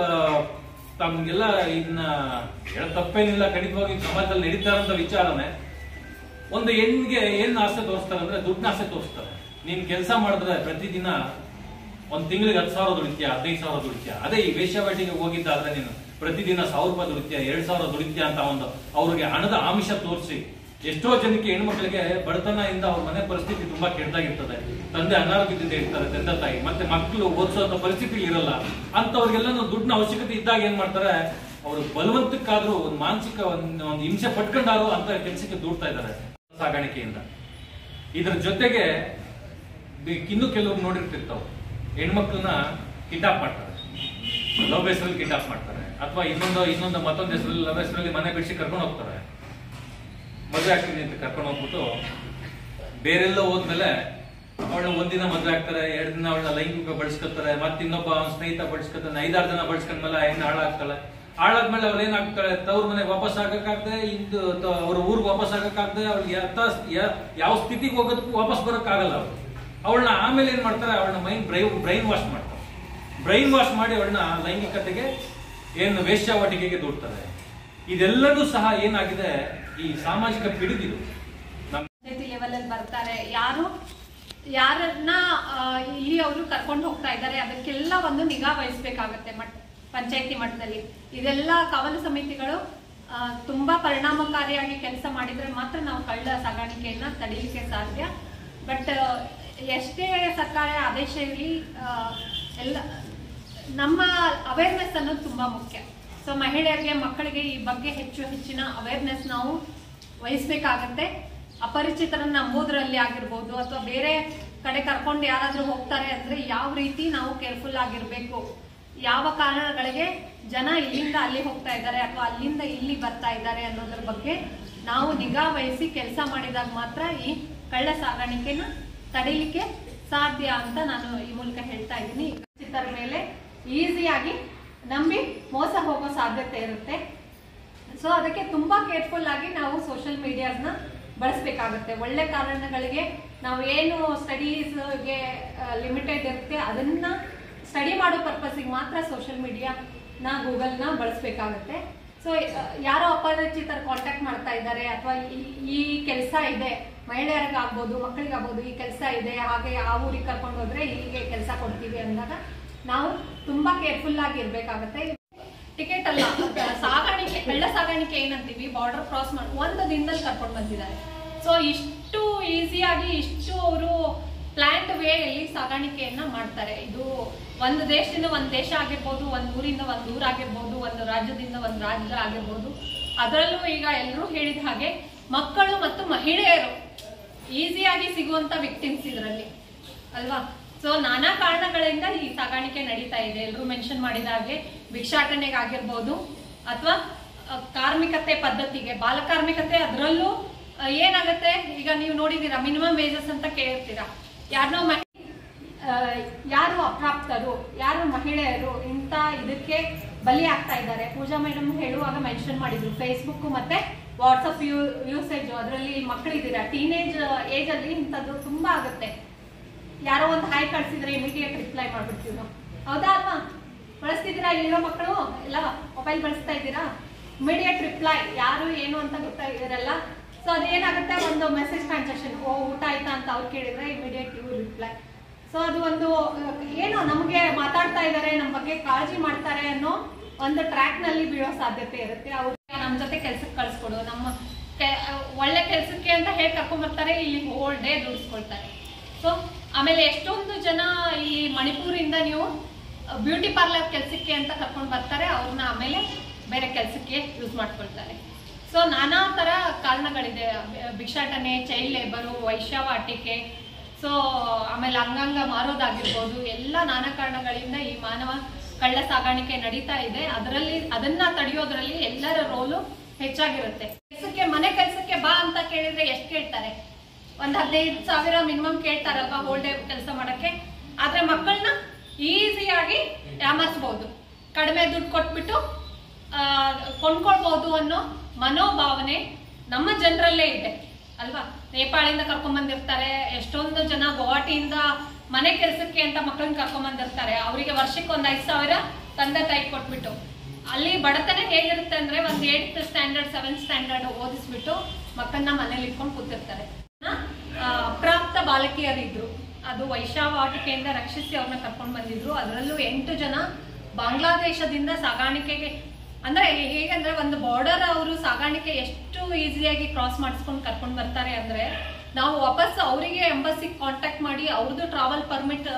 ತಮ್ಗೆಲ್ಲ ಇದನ್ನ ಹೇಳ ತಪ್ಪೇನಿಲ್ಲ, ಖಂಡಿತವಾಗಿ ಸಮಾಜದಲ್ಲಿ ನಡೀತಾ ಇರೋಂಥ ವಿಚಾರನೆ. ಒಂದು ಹೆಣ್ಣಿಗೆ ಏನ್ ಆಸೆ ತೋರಿಸ್ತಾರೆ ಅಂದ್ರೆ ದುಡ್ಡಿನ ಆಸೆ ತೋರಿಸ್ತಾರೆ. ನೀನ್ ಕೆಲಸ ಮಾಡಿದ್ರೆ ಪ್ರತಿದಿನ ಒಂದ್ ತಿಂಗಳಿಗೆ ಹತ್ತು ಸಾವಿರ ದುಡಿತ್ಯಾ, ಹದಿನೈದು ಸಾವಿರ ದುಡಿತ್ಯಾ. ಅದೇ ಈ ವೇಶ್ಯಾವಾಟಿಗೆ ಹೋಗಿದ್ದಾದ್ರೆ ನೀನು ಪ್ರತಿದಿನ ಸಾವಿರ ರೂಪಾಯಿ ದುಡಿತ್ಯಾ, ಎರಡ್ ಸಾವಿರ ದುಡಿತ್ಯಾ ಅಂತ ಒಂದು ಅವ್ರಿಗೆ ಹಣದ ಆಮಿಷ ತೋರಿಸಿ ಎಷ್ಟೋ ಜನಕ್ಕೆ ಹೆಣ್ಮಕ್ಳಿಗೆ ಬಡತನ ಇಂದ ಅವ್ರ ಮನೆ ಪರಿಸ್ಥಿತಿ ತುಂಬಾ ಕೆಟ್ಟದಾಗಿರ್ತದೆ. ತಂದೆ ಅನಾರೋಗ್ಯದಿಂದ ಇರ್ತಾರೆ, ತಂದೆ ತಾಯಿ, ಮತ್ತೆ ಮಕ್ಕಳು ಓದಿಸೋ ಪರಿಸ್ಥಿತಿ ಇರಲ್ಲ. ಅಂತವ್ರಿಗೆಲ್ಲ ದುಡ್ಡಿನ ಅವಶ್ಯಕತೆ ಇದ್ದಾಗ ಏನ್ ಮಾಡ್ತಾರೆ, ಅವರು ಬಲವಂತಕ್ಕಾದ್ರೂ ಒಂದು ಮಾನಸಿಕ ಒಂದು ಹಿಂಸೆ ಪಟ್ಕೊಂಡಾರು ಅಂತ ಕೆಲಸಕ್ಕೆ ದೂಡ್ತಾ ಇದ್ದಾರೆ ಸಾಗಾಣಿಕೆಯಿಂದ. ಇದ್ರ ಜೊತೆಗೆ ಇನ್ನು ಕೆಲವ್ರು ನೋಡಿರ್ತಿರ್ತಾವೆ, ಹೆಣ್ಮಕ್ಳನ್ನ ಕಿಡ್ನಾಪ್ ಮಾಡ್ತಾರೆ, ಲವ್ ಹೆಸರಲ್ಲಿ ಕಿಡ್ನಾಪ್ ಮಾಡ್ತಾರೆ, ಅಥವಾ ಇನ್ನೊಂದು ಇನ್ನೊಂದು ಮತ್ತೊಂದು ಹೆಸರಲ್ಲಿ ಲವ್ ಹೆಸರಲ್ಲಿ ಮನೆ ಬಿಡಿಸಿ ಕರ್ಕೊಂಡು ಹೋಗ್ತಾರೆ, ಮದುವೆ ಆಗ್ತೀನಿ ಅಂತ ಕರ್ಕೊಂಡು ಹೋಗ್ಬಿಟ್ಟು ಬೇರೆಲ್ಲ ಹೋದ್ಮೇಲೆ ಅವಳ ಒಂದಿನ ಮದುವೆ ಆಗ್ತಾರೆ, ಎರಡು ದಿನ ಅವಳನ್ನ ಲೈಂಗಿಕ ಬಳಸ್ಕೊತಾರೆ, ಮತ್ತೆ ಇನ್ನೊಬ್ಬ ಸ್ನೇಹಿತ ಬಳಸ್ಕೊತಾನೆ, ಐದಾರು ಜನ ಬಳಸ್ಕೊಂಡ್ಮೇಲೆ ಹೆಣ್ಣು ಹಾಳಾಗ್ತಾಳೆ. ಹಾಳಾದ್ಮೇಲೆ ಅವ್ರು ಏನಾಗ್ತಾಳೆ, ತವ್ರ ಮನೆಗೆ ವಾಪಸ್ ಆಗಕ್ಕಾಗದೆ, ಇಂದು ಅವ್ರ ಊರಿಗೆ ವಾಪಸ್ ಆಗಕ್ಕಾಗದೆ, ಅವ್ರಿಗೆ ಯಾವ ಸ್ಥಿತಿಗೆ ಹೋಗೋದಕ್ಕೂ ವಾಪಸ್ ಬರೋಕ್ಕಾಗಲ್ಲ ಅವ್ರು. ಅವಳನ್ನ ಆಮೇಲೆ ಏನ್ ಮಾಡ್ತಾರೆ, ಅವಳನ್ನ ಮೈಂಡ್ ಬ್ರೈನ್ ಬ್ರೈನ್ ವಾಶ್ ಮಾಡ್ತಾರೆ. ಬ್ರೈನ್ ವಾಶ್ ಮಾಡಿ ಅವಳನ್ನ ಲೈಂಗಿಕತೆಗೆ ಏನು ವೇಶ್ಯಾವಾಟಿಕೆಗೆ ದೂಡ್ತಾರೆ. ಇದೆಲ್ಲದೂ ಸಹ ಏನಾಗಿದೆ, ಈ ಸಾಮಾಜಿಕ ಪಿಡುಗಿದು ನಮ್ಮ ಲೆವೆಲ್ ಅಲ್ಲಿ ಬರ್ತಾರೆ. ಯಾರು ಯಾರನ್ನ ಇಲ್ಲಿ ಅವರು ಕರ್ಕೊಂಡು ಹೋಗ್ತಾ ಇದ್ದಾರೆ ಅದಕ್ಕೆಲ್ಲ ಒಂದು ನಿಗಾ ವಹಿಸ್ಬೇಕಾಗತ್ತೆ ಮಟ್ ಪಂಚಾಯತಿ ಮಟ್ಟದಲ್ಲಿ. ಇದೆಲ್ಲ ಕಾವಲು ಸಮಿತಿಗಳು ತುಂಬಾ ಪರಿಣಾಮಕಾರಿಯಾಗಿ ಕೆಲಸ ಮಾಡಿದ್ರೆ ಮಾತ್ರ ನಾವು ಕಳ್ಳ ಸಾಗಾಣಿಕೆಯನ್ನ ತಡೀಲಿಕ್ಕೆ ಸಾಧ್ಯ. ಬಟ್ ಎಷ್ಟೇ ಸರ್ಕಾರ ಆದೇಶ ಇರಲಿ, ಎಲ್ಲ ನಮ್ಮ ಅವೇರ್ನೆಸ್ ಅನ್ನೋದು ತುಂಬಾ ಮುಖ್ಯ. ಸೊ ಮಹಿಳೆಯರಿಗೆ, ಮಕ್ಕಳಿಗೆ ಈ ಬಗ್ಗೆ ಹೆಚ್ಚು ಹೆಚ್ಚಿನ ಅವೇರ್ನೆಸ್ ನಾವು ವಹಿಸ್ಬೇಕಾಗತ್ತೆ. ಅಪರಿಚಿತರನ್ನ ನಂಬೋದ್ರಲ್ಲಿ ಆಗಿರ್ಬೋದು, ಅಥವಾ ಬೇರೆ ಕಡೆ ಕರ್ಕೊಂಡು ಯಾರಾದ್ರೂ ಹೋಗ್ತಾರೆ ಅಂದ್ರೆ ಯಾವ ರೀತಿ ನಾವು ಕೇರ್ಫುಲ್ ಆಗಿರ್ಬೇಕು, ಯಾವ ಕಾರಣಗಳಿಗೆ ಜನ ಇಲ್ಲಿಂದ ಅಲ್ಲಿ ಹೋಗ್ತಾ ಇದ್ದಾರೆ ಅಥವಾ ಅಲ್ಲಿಂದ ಇಲ್ಲಿ ಬರ್ತಾ ಇದ್ದಾರೆ ಅನ್ನೋದ್ರ ಬಗ್ಗೆ ನಾವು ನಿಗಾ ವಹಿಸಿ ಕೆಲಸ ಮಾಡಿದಾಗ ಮಾತ್ರ ಈ ಕಳ್ಳ ಸಾಗಾಣಿಕೆನ ತಡೀಲಿಕ್ಕೆ ಸಾಧ್ಯ ಅಂತ ನಾನು ಈ ಮೂಲಕ ಹೇಳ್ತಾ ಇದ್ದೀನಿ. ಚಿತ್ರ ಮೇಲೆ ಈಸಿಯಾಗಿ ನಂಬಿ ಮೋಸ ಹೋಗೋ ಸಾಧ್ಯತೆ ಇರುತ್ತೆ. ಸೊ ಅದಕ್ಕೆ ತುಂಬಾ ಕೇರ್ಫುಲ್ ಆಗಿ ನಾವು ಸೋಷಿಯಲ್ ಮೀಡಿಯಾಸ್ನ ಬಳಸಬೇಕಾಗುತ್ತೆ. ಒಳ್ಳೆ ಕಾರಣಗಳಿಗೆ ನಾವು ಏನು ಸ್ಟಡೀಸ್ಗೆ ಲಿಮಿಟೆಡ್ ಇರುತ್ತೆ ಅದನ್ನ ಸ್ಟಡಿ ಮಾಡೋ ಪರ್ಪಸ್ಗೆ ಮಾತ್ರ ಸೋಷಿಯಲ್ ಮೀಡಿಯಾನ ಗೂಗಲ್ನ ಬಳಸಬೇಕಾಗುತ್ತೆ. ಸೊ ಯಾರೋ ಅಪರಿಚಿತರು ಕಾಂಟ್ಯಾಕ್ಟ್ ಮಾಡ್ತಾ ಇದ್ದಾರೆ ಅಥವಾ ಈ ಕೆಲಸ ಇದೆ, ಮಹಿಳೆಯರಿಗಾಗ್ಬೋದು, ಮಕ್ಕಳಿಗಾಗ್ಬೋದು, ಈ ಕೆಲಸ ಇದೆ, ಹಾಗೆ ಆ ಊರಿಗೆ ಕರ್ಕೊಂಡು ಹೋದ್ರೆ ಹೀಗೆ ಕೆಲಸ ಕೊಡ್ತೀವಿ ಅಂದಾಗ ನಾವು ತುಂಬಾ ಕೇರ್ಫುಲ್ ಆಗಿ ಇರ್ಬೇಕಾಗತ್ತೆ. ಟಿಕೆಟ್ ಅಲ್ಲ, ಸಾಗಾಣಿಕೆ, ಕಳ್ಳ ಸಾಗಾಣಿಕೆ ಏನಂತೀವಿ, ಬಾರ್ಡರ್ ಕ್ರಾಸ್ ಮಾಡಿ ಒಂದು ದಿನದಲ್ಲಿ ಕರ್ಕೊಂಡು ಬಂದಿದ್ದಾರೆ. ಸೊ ಇಷ್ಟು ಈಸಿಯಾಗಿ, ಇಷ್ಟು ಅವರು ಪ್ಲಾನ್ಡ್ ವೇಯಲ್ಲಿ ಸಾಗಾಣಿಕೆಯನ್ನ ಮಾಡ್ತಾರೆ. ಇದು ಒಂದು ದೇಶದಿಂದ ಒಂದು ದೇಶ ಆಗಿರ್ಬೋದು, ಒಂದು ಊರಿಂದ ಒಂದು ಊರ್ ಆಗಿರ್ಬೋದು, ಒಂದು ರಾಜ್ಯದಿಂದ ಒಂದು ರಾಜ್ಯ ಆಗಿರ್ಬೋದು. ಅದರಲ್ಲೂ ಈಗ ಎಲ್ಲರೂ ಹೇಳಿದ ಹಾಗೆ ಮಕ್ಕಳು ಮತ್ತು ಮಹಿಳೆಯರು ಈಸಿಯಾಗಿ ಸಿಗುವಂತ ವಿಕ್ಟಿಮ್ಸ್ ಇದರಲ್ಲಿ ಅಲ್ವಾ. ಸೊ ನಾನಾ ಕಾರಣಗಳಿಂದ ಈ ಸಾಗಾಣಿಕೆ ನಡೀತಾ ಇದೆ. ಎಲ್ಲರೂ ಮೆನ್ಷನ್ ಮಾಡಿದ ಹಾಗೆ ಭಿಕ್ಷಾಟನೆಗೆ ಆಗಿರ್ಬೋದು, ಅಥವಾ ಕಾರ್ಮಿಕತೆ ಪದ್ಧತಿಗೆ, ಬಾಲ ಕಾರ್ಮಿಕತೆ, ಅದರಲ್ಲೂ ಏನಾಗುತ್ತೆ, ಈಗ ನೀವು ನೋಡಿದೀರಾ ಮಿನಿಮಮ್ ವೇಜಸ್ ಅಂತ ಕೇಳಿರ್ತೀರಾ. ಯಾರನ್ನೋ ಯಾರು ಅಪ್ರಾಪ್ತರು, ಯಾರು ಮಹಿಳೆಯರು ಇಂಥ ಇದಕ್ಕೆ ಬಲಿ ಆಗ್ತಾ ಇದ್ದಾರೆ. ಪೂಜಾ ಮೇಡಮ್ ಹೇಳುವಾಗ ಮೆನ್ಷನ್ ಮಾಡಿದ್ರು ಫೇಸ್ಬುಕ್ ಮತ್ತೆ ವಾಟ್ಸಪ್ ಯೂ ಯೂಸೇಜ್, ಅದರಲ್ಲಿ ಮಕ್ಕಳಿದ್ದೀರಾ, ಟೀನೇಜ್ ಏಜ್ ಅಲ್ಲಿ ಇಂಥದ್ದು ತುಂಬಾ ಆಗುತ್ತೆ. ಯಾರೋ ಒಂದು ಹಾಯ್ ಕಳ್ಸಿದ್ರೆ ಇಮಿಡಿಯೇಟ್ ರಿಪ್ಲೈ ಮಾಡ್ಬಿಡ್ತೀವಿ ನಾವು, ಹೌದಾ ಅಲ್ವಾ? ಬಳಸ್ತಿದ್ದೀರಾ ಇಲ್ಲಿರೋ ಮಕ್ಕಳು ಎಲ್ಲ ಮೊಬೈಲ್ ಬಳಸ್ತಾ ಇದ್ದೀರಾ, ಇಮಿಡಿಯೇಟ್ ರಿಪ್ಲೈ, ಯಾರು ಏನು ಅಂತ ಗೊತ್ತಾಗಿರಲ್ಲ. ಸೊ ಅದೇನಾಗುತ್ತೆ, ಒಂದು ಮೆಸೇಜ್ ಟ್ರಾನ್ಸಾಕ್ಷನ್, ಓ ಊಟ ಆಯ್ತಾ ಅಂತ ಅವ್ರು ಕೇಳಿದ್ರೆ ಇಮಿಡಿಯೇಟ್ ಇವ್ರು ರಿಪ್ಲೈ. ಸೊ ಅದು ಒಂದು ಏನೋ ನಮಗೆ ಮಾತಾಡ್ತಾ ಇದ್ದಾರೆ, ನಮ್ಮ ಬಗ್ಗೆ ಕಾಳಜಿ ಮಾಡ್ತಾರೆ ಅನ್ನೋ ಒಂದು ಟ್ರ್ಯಾಕ್ ನಲ್ಲಿ ಬೀಳೋ ಸಾಧ್ಯತೆ ಇರುತ್ತೆ. ಅವ್ರಿಗೆ ನಮ್ಮ ಜೊತೆ ಕೆಲ್ಸಕ್ಕೆ ಕಳ್ಸ್ಕೊಡು, ನಮ್ಮ ಒಳ್ಳೆ ಕೆಲ್ಸಕ್ಕೆ ಅಂತ ಹೇಳಿ ಕರ್ಕೊಂಡ್ ಬರ್ತಾರೆ, ಇಲ್ಲಿ ಹೋಲ್ ಡೇ ದುಡಿಸ್ಕೊಳ್ತಾರೆ. ಸೊ ಆಮೇಲೆ ಎಷ್ಟೊಂದು ಜನ ಈ ಮಣಿಪುರಿಂದ ನೀವು ಬ್ಯೂಟಿ ಪಾರ್ಲರ್ ಕೆಲ್ಸಕ್ಕೆ ಅಂತ ಕರ್ಕೊಂಡು ಬರ್ತಾರೆ, ಅವ್ರನ್ನ ಆಮೇಲೆ ಬೇರೆ ಕೆಲ್ಸಕ್ಕೆ ಯೂಸ್ ಮಾಡ್ಕೊಳ್ತಾರೆ. ಸೊ ನಾನಾ ತರ ಕಾರಣಗಳಿದೆ, ಭಿಕ್ಷಾಟನೆ, ಚೈಲ್ಡ್ ಲೇಬರು, ವೈಶ್ಯಾವಾಟಿಕೆ, ಸೊ ಆಮೇಲೆ ಅಂಗಾಂಗ ಮಾರೋದಾಗಿರ್ಬೋದು, ಎಲ್ಲ ನಾನಾ ಕಾರಣಗಳಿಂದ ಈ ಮಾನವ ಕಳ್ಳ ಸಾಗಾಣಿಕೆ ನಡೀತಾ ಇದೆ. ಅದರಲ್ಲಿ ಅದನ್ನ ತಡೆಯೋದ್ರಲ್ಲಿ ಎಲ್ಲರ ರೋಲು ಹೆಚ್ಚಾಗಿರುತ್ತೆ. ಕೆಲಸಕ್ಕೆ, ಮನೆ ಕೆಲಸಕ್ಕೆ ಬಾ ಅಂತ ಕೇಳಿದ್ರೆ ಎಷ್ಟು ಕೇಳ್ತಾರೆ? ಒಂದ್ ಹದಿನೈದು ಸಾವಿರ ಮಿನಿಮಮ್ ಕೇಳ್ತಾರಲ್ವಾ ಹೋಲ್ ಡೇ ಕೆಲಸ ಮಾಡಕ್ಕೆ. ಆದ್ರೆ ಮಕ್ಕಳನ್ನ ಈಸಿಯಾಗಿ ಯಾಮರ್ಸ್ಬಹುದು, ಕಡಿಮೆ ದುಡ್ಡು ಕೊಟ್ಬಿಟ್ಟು ಆ ಕೊಂಡ್ಕೊಳ್ಬಹುದು ಅನ್ನೋ ಮನೋಭಾವನೆ ನಮ್ಮ ಜನರಲ್ಲೇ ಇದೆ ಅಲ್ವಾ. ನೇಪಾಳಿಂದ ಕರ್ಕೊಂಡ್ ಬಂದಿರ್ತಾರೆ, ಎಷ್ಟೊಂದು ಜನ ಗುವಾಹಟಿಯಿಂದ ಮನೆ ಕೆಲಸಕ್ಕೆ ಅಂತ ಮಕ್ಕಳನ್ನ ಕರ್ಕೊಂಡ್ ಬಂದಿರ್ತಾರೆ. ಅವರಿಗೆ ವರ್ಷಕ್ಕೆ ಒಂದ್ ಐದ್ ಸಾವಿರ ತಂದೆ ತಾಯಿ ಕೊಟ್ಬಿಟ್ಟು, ಅಲ್ಲಿ ಬಡತನ ಹೇಗಿರುತ್ತೆ ಅಂದ್ರೆ ಒಂದ್ ಏಟ್ ಸ್ಟ್ಯಾಂಡರ್ಡ್ ಸೆವೆಂತ್ ಸ್ಟ್ಯಾಂಡರ್ಡ್ ಓದಿಸ್ಬಿಟ್ಟು ಮಕ್ಕಳನ್ನ ಮನೇಲಿ ಇಟ್ಕೊಂಡು ಕೂತಿರ್ತಾರೆ. ಅಪ್ರಾಪ್ತ ಬಾಲಕಿಯರಿದ್ರು, ಅದು ವೈಶ್ಯಾವಾಟಿಕೆಯಿಂದ ರಕ್ಷಿಸಿ ಅವ್ರನ್ನ ಕರ್ಕೊಂಡು ಬಂದಿದ್ರು. ಅದರಲ್ಲೂ ಎಂಟು ಜನ ಬಾಂಗ್ಲಾದೇಶದಿಂದ ಸಾಗಾಣಿಕೆಗೆ, ಅಂದ್ರೆ ಹೇಗಂದ್ರೆ ಒಂದು ಬಾರ್ಡರ್ ಅವರು ಸಾಗಾಣಿಕೆ ಎಷ್ಟು ಈಸಿಯಾಗಿ ಕ್ರಾಸ್ ಮಾಡಿಸ್ಕೊಂಡು ಕರ್ಕೊಂಡು ಬರ್ತಾರೆ ಅಂದ್ರೆ, ನಾವು ವಾಪಸ್ ಅವರಿಗೆ ಎಂಬಸಿ ಕಾಂಟ್ಯಾಕ್ಟ್ ಮಾಡಿ ಅವ್ರದ್ದು ಟ್ರಾವೆಲ್ ಪರ್ಮಿಟ್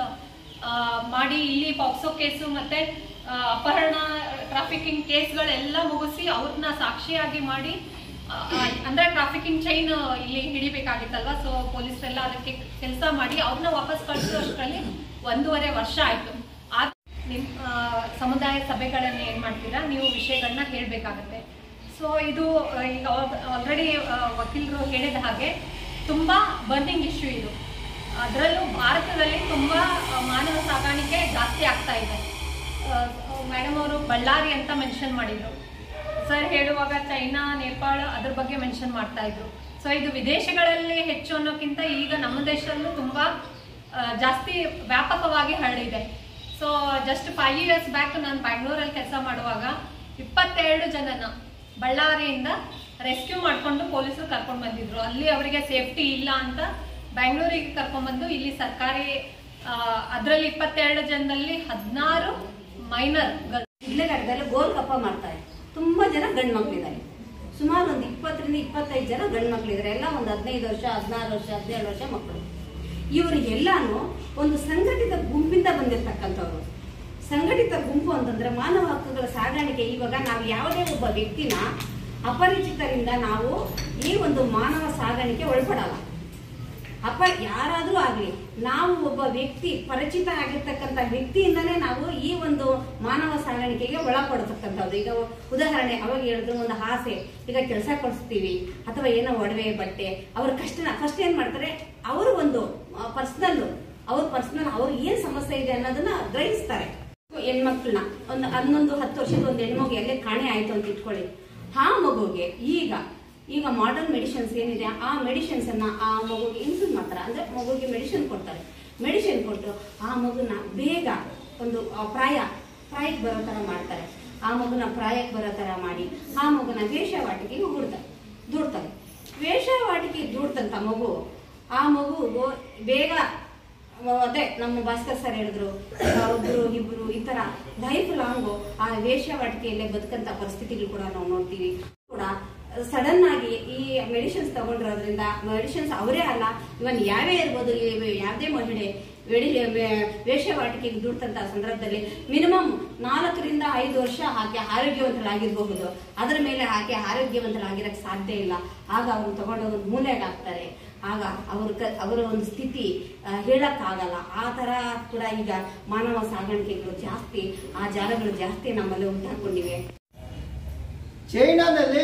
ಮಾಡಿ ಇಲ್ಲಿ ಪಾಕ್ಸೋ ಕೇಸು ಮತ್ತೆ ಅಪಹರಣ ಟ್ರಾಫಿಕಿಂಗ್ ಕೇಸ್ಗಳೆಲ್ಲ ಮುಗಿಸಿ ಅವ್ರನ್ನ ಸಾಕ್ಷಿಯಾಗಿ ಮಾಡಿ ಅಂದ್ರೆ ಟ್ರಾಫಿಕಿಂಗ್ ಚೈನ್ ಇಲ್ಲಿ ಹಿಡಿಬೇಕಾಗಿತ್ತಲ್ವಾ. ಸೊ ಪೊಲೀಸರೆಲ್ಲ ಅದಕ್ಕೆ ಕೆಲಸ ಮಾಡಿ ಅವ್ರನ್ನ ವಾಪಸ್ ಕಳಿಸೋಷ್ಟರಲ್ಲಿ ಒಂದೂವರೆ ವರ್ಷ ಆಯ್ತು. ಆ ನಿಮ್ ಸಮುದಾಯ ಸಭೆಗಳನ್ನ ಏನ್ ಮಾಡ್ತೀರಾ ನೀವು ವಿಷಯಗಳನ್ನ ಹೇಳ್ಬೇಕಾಗತ್ತೆ. ಸೊ ಇದು ಈಗ ಆಲ್ರೆಡಿ ವಕೀಲರು ಹೇಳಿದ ಹಾಗೆ ತುಂಬಾ ಬರ್ನಿಂಗ್ ಇಶ್ಯೂ ಇದು. ಅದರಲ್ಲೂ ಭಾರತದಲ್ಲಿ ತುಂಬಾ ಮಾನವ ಸಾಗಾಣಿಕೆ ಜಾಸ್ತಿ ಆಗ್ತಾ ಇದೆ. ಮೇಡಮ್ ಅವರು ಬಳ್ಳಾರಿ ಅಂತ ಮೆನ್ಷನ್ ಮಾಡಿದ್ರು, ಸರ್ ಹೇಳುವಾಗ ಚೈನಾ, ನೇಪಾಳ ಅದ್ರ ಬಗ್ಗೆ ಮೆನ್ಷನ್ ಮಾಡ್ತಾ ಇದ್ರು. ಸೊ ಇದು ವಿದೇಶಗಳಲ್ಲಿ ಹೆಚ್ಚು ಅನ್ನೋಕ್ಕಿಂತ ಈಗ ನಮ್ಮ ದೇಶದಲ್ಲೂ ತುಂಬಾ ಜಾಸ್ತಿ ವ್ಯಾಪಕವಾಗಿ ಹರಡಿದೆ. So just five years back ನಾನು ಬ್ಯಾಂಗ್ಳೂರಲ್ಲಿ ಕೆಲಸ ಮಾಡುವಾಗ ಇಪ್ಪತ್ತೆರಡು ಜನನ ಬಳ್ಳಾರಿಯಿಂದ ರೆಸ್ಕ್ಯೂ ಮಾಡ್ಕೊಂಡು ಪೊಲೀಸರು ಕರ್ಕೊಂಡು ಬಂದಿದ್ರು. ಅಲ್ಲಿ ಅವರಿಗೆ ಸೇಫ್ಟಿ ಇಲ್ಲ ಅಂತ ಬ್ಯಾಂಗ್ಳೂರಿಗೆ ಕರ್ಕೊಂಡ್ಬಂದು ಇಲ್ಲಿ ಸರ್ಕಾರಿ ಅದರಲ್ಲಿ ಇಪ್ಪತ್ತೆರಡು ಜನದಲ್ಲಿ ಹದಿನಾರು ಮೈನರ್ ಇಡ್ಲೆಗಟ್ಟದಲ್ಲಿ ಗೋಲ್ ಕಪ್ಪ ಮಾಡ್ತಾರೆ. ತುಂಬಾ ಜನ ಗಂಡು ಮಕ್ಳಿದ್ದಾರೆ, ಸುಮಾರು ಒಂದು ಇಪ್ಪತ್ತರಿಂದ ಇಪ್ಪತ್ತೈದು ಜನ ಗಂಡು ಮಕ್ಳಿದ್ದಾರೆ. ಎಲ್ಲ ಒಂದು ಹದಿನೈದು ವರ್ಷ, ಹದಿನಾರು ವರ್ಷ, ಹದಿನೇಳು ವರ್ಷ ಮಕ್ಕಳು. ಇವರಿಗೆಲ್ಲಾನು ಒಂದು ಸಂಘಟಿತ ಗುಂಪಿಂದ ಬಂದಿರತಕ್ಕಂಥವ್ರು. ಸಂಘಟಿತ ಗುಂಪು ಅಂತಂದ್ರೆ ಮಾನವ ಹಕ್ಕುಗಳ ಸಾಗಾಣಿಕೆ. ಇವಾಗ ನಾವು ಯಾವುದೇ ಒಬ್ಬ ವ್ಯಕ್ತಿನ ಅಪರಿಚಿತರಿಂದ ನಾವು ಈ ಒಂದು ಮಾನವ ಸಾಗಾಣಿಕೆ ಒಳಪಡಲ್ಲ. ಅಪ ಯಾರಾದ್ರೂ ಆಗ್ಲಿ, ನಾವು ಒಬ್ಬ ವ್ಯಕ್ತಿ ಪರಿಚಿತ ಆಗಿರ್ತಕ್ಕಂಥ ವ್ಯಕ್ತಿಯಿಂದನೇ ನಾವು ಈ ಒಂದು ಮಾನವ ಸಾಗಾಣಿಕೆಗೆ ಒಳಪಡತಕ್ಕಂಥದ್ದು. ಈಗ ಉದಾಹರಣೆ ಅವಾಗ ಹೇಳಿದ್ರು ಒಂದು ಆಸೆ, ಈಗ ಕೆಲಸ ಕೊಡಿಸ್ತೀವಿ ಅಥವಾ ಏನೋ ಒಡವೆ ಬಟ್ಟೆ, ಅವ್ರ ಕಷ್ಟನ ಫಸ್ಟ್ ಏನ್ ಮಾಡ್ತಾರೆ, ಅವರು ಒಂದು ಪರ್ಸನಲ್ ಅವ್ರ ಪರ್ಸನಲ್ ಅವ್ರ ಏನ್ ಸಮಸ್ಯೆ ಇದೆ ಅನ್ನೋದನ್ನ ಗ್ರಹಿಸ್ತಾರೆ. ಹೆಣ್ಮಕ್ಳನ್ನ ಒಂದು ಹನ್ನೊಂದು ಹತ್ತು ವರ್ಷದ ಒಂದು ಹೆಣ್ಮಗು ಎಲ್ಲೇ ಕಾಣೆ ಆಯ್ತು ಅಂತ ಇಟ್ಕೊಳ್ಳಿ, ಆ ಮಗುಗೆ ಈಗ ಈಗ ಮಾಡರ್ನ್ ಮೆಡಿಸಿನ್ಸ್ ಏನಿದೆ ಆ ಮೆಡಿಸಿನ್ಸ್ ಅನ್ನ ಆ ಮಗುಗೆ ಇನ್ಫ್ಯೂಸ್ ಮಾಡ್ತಾರೆ. ಅಂದ್ರೆ ಮಗುಗೆ ಮೆಡಿಸಿನ್ ಕೊಡ್ತಾರೆ. ಮೆಡಿಸಿನ್ ಕೊಟ್ಟು ಆ ಮಗುನ ಬೇಗ ಒಂದು ಪ್ರಾಯ ಪ್ರಾಯಕ್ಕೆ ಬರೋ ತರ ಮಾಡ್ತಾರೆ. ಆ ಮಗುನ ಪ್ರಾಯಕ್ಕೆ ಬರೋ ತರ ಮಾಡಿ ಆ ಮಗುನ ವೇಷವಾಟಿಕೆಗೆ ಹೂಡ್ತಾರೆ ದೂಡ್ತಾರೆ. ವೇಷವಾಟಿಕೆ ದೂಡ್ತಂತ ಮಗು ಆ ಮಗು ಬೇಗ ಅದೇ ನಮ್ಮ ಭಾಸ್ಕರ್ ಸರ್ ಹೇಳಿದ್ರು, ಒಬ್ರು ಇಬ್ರು ಈ ತರ ಲೈಫ್ ಲಾಂಗು ಆ ವೇಷವಾಟಿಕೆಯಲ್ಲೇ ಬದುಕಂತ ಪರಿಸ್ಥಿತಿಗಳು ಕೂಡ ನಾವು ನೋಡ್ತೀವಿ. ಕೂಡ ಸಡನ್ ಆಗಿ ಈ ಮೆಡಿಸಿನ್ಸ್ ತಗೊಂಡಿರೋದ್ರಿಂದ ಮೆಡಿಸಿನ್ಸ್ ಅವರೇ ಅಲ್ಲ, ಇವನ್ ಯಾವೇ ಇರ್ಬೋದು, ಯಾವುದೇ ಮಹಿಳೆ ವೇಷವಾಟಿಕೆಗೆ ದುಡ್ತಂತ ಸಂದರ್ಭದಲ್ಲಿ ಮಿನಿಮಮ್ ನಾಲ್ಕರಿಂದ ಐದು ವರ್ಷ ಆಕೆ ಆರೋಗ್ಯವಂತರಾಗಿರ್ಬಹುದು. ಅದರ ಮೇಲೆ ಆಕೆ ಆರೋಗ್ಯವಂತರಾಗಿರಕ್ ಸಾಧ್ಯ ಇಲ್ಲ. ಆಗ ಅವ್ರು ತಗೊಂಡೋಗಿ ಮೂಲೆಗೆ ಹಾಕ್ತಾರೆ. ಆಗ ಅವ್ರ ಅವರ ಒಂದು ಸ್ಥಿತಿ ಹೇಳಕ್ ಆಗಲ್ಲ. ಆ ತರ ಕೂಡ ಈಗ ಮಾನವ ಸಾಗಾಣಿಕೆಗಳು ಜಾಸ್ತಿ, ಆ ಜಾಲಗಳು ಜಾಸ್ತಿ ನಮ್ಮಲ್ಲಿ ಉಂಟಾಕೊಂಡಿವೆ. ಚೈನಾದಲ್ಲಿ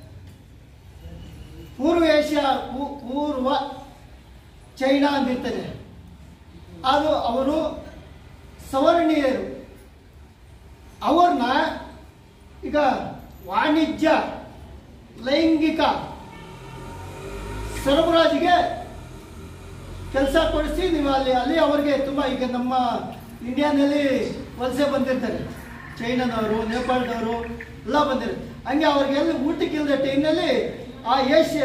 ಪೂರ್ವ ಏಷ್ಯಾ ಪೂರ್ವ ಚೈನಾ ಅಂತಿರ್ತದೆ. ಅದು ಅವರು ಸವರ್ಣೀಯರು. ಅವ್ರನ್ನ ಈಗ ವಾಣಿಜ್ಯ ಲೈಂಗಿಕ ಸರಬರಾಜಿಗೆ ಕೆಲಸ ಕೊಡಿಸಿ ನೀವು ಅಲ್ಲಿ ಅಲ್ಲಿ ಅವರಿಗೆ ತುಂಬ ಈಗ ನಮ್ಮ ಇಂಡಿಯಾನಲ್ಲಿ ವಲಸೆ ಬಂದಿರ್ತಾರೆ. ಚೈನಾದವರು, ನೇಪಾಳದವರು ಎಲ್ಲ ಬಂದಿರ್ತಾರೆ. ಹಂಗೆ ಅವ್ರಿಗೆಲ್ಲ ಊಟಕ್ಕಿಲ್ಲದ ಟೈಮ್ನಲ್ಲಿ ಆ ಏಷ್ಯಾ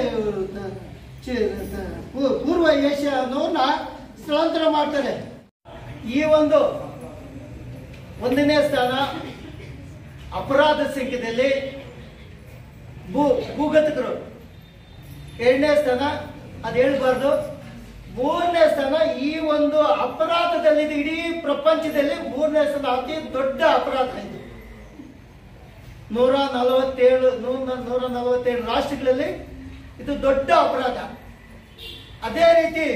ಪೂರ್ವ ಏಷ್ಯಾನವ್ರನ್ನ ಸ್ಥಳಾಂತರ ಮಾಡ್ತಾರೆ. ಈ ಒಂದು ಒಂದನೇ ಸ್ಥಾನ ಅಪರಾಧ ಸಂಖ್ಯೆಯಲ್ಲಿ ಭೂ ಭೂಗತಕರು, ಎರಡನೇ ಸ್ಥಾನ ಅದು ಹೇಳ್ಬಾರ್ದು, ಮೂರನೇ ಸ್ಥಾನ ಈ ಒಂದು ಅಪರಾಧದಲ್ಲಿ ಇಡೀ ಪ್ರಪಂಚದಲ್ಲಿ ಮೂರನೇ ಸ್ಥಾನ ಅತಿ ದೊಡ್ಡ ಅಪರಾಧ ಇದು. ನೂರ ನಲವತ್ತೇಳು ನೂರ ನೂರ ನಲವತ್ತೇಳು ರಾಷ್ಟ್ರಗಳಲ್ಲಿ ಇದು ದೊಡ್ಡ ಅಪರಾಧ. ಅದೇ ರೀತಿ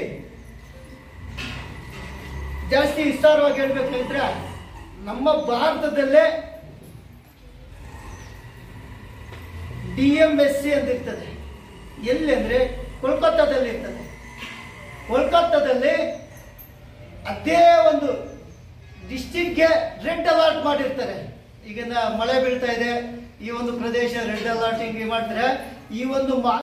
ಜಾಸ್ತಿ ವಿಸ್ತಾರವಾಗಿ ಹೇಳ್ಬೇಕಂದ್ರೆ ನಮ್ಮ ಭಾರತದಲ್ಲೇ ಡಿ ಎಂ ಎಸ್ ಸಿ ಅಂತ ಇರ್ತದೆ. ಎಲ್ಲಿ ಅಂದ್ರೆ ಕೋಲ್ಕತ್ತಾದಲ್ಲಿ ಇರ್ತದೆ. ಕೋಲ್ಕತ್ತಾದಲ್ಲಿ ಅದೇ ಒಂದು ಡಿಸ್ಟಿಕ್ಗೆ ರೆಡ್ ಅಲರ್ಟ್ ಮಾಡಿರ್ತಾರೆ. ಈಗ ಮಳೆ ಬೀಳ್ತಾ ಇದೆ, ಈ ಒಂದು ಪ್ರದೇಶ ರೆಡ್ ಅಲರ್ಟ್ ಹಿಂಗೆ ಮಾಡ್ತಾರೆ. ಈ ಒಂದು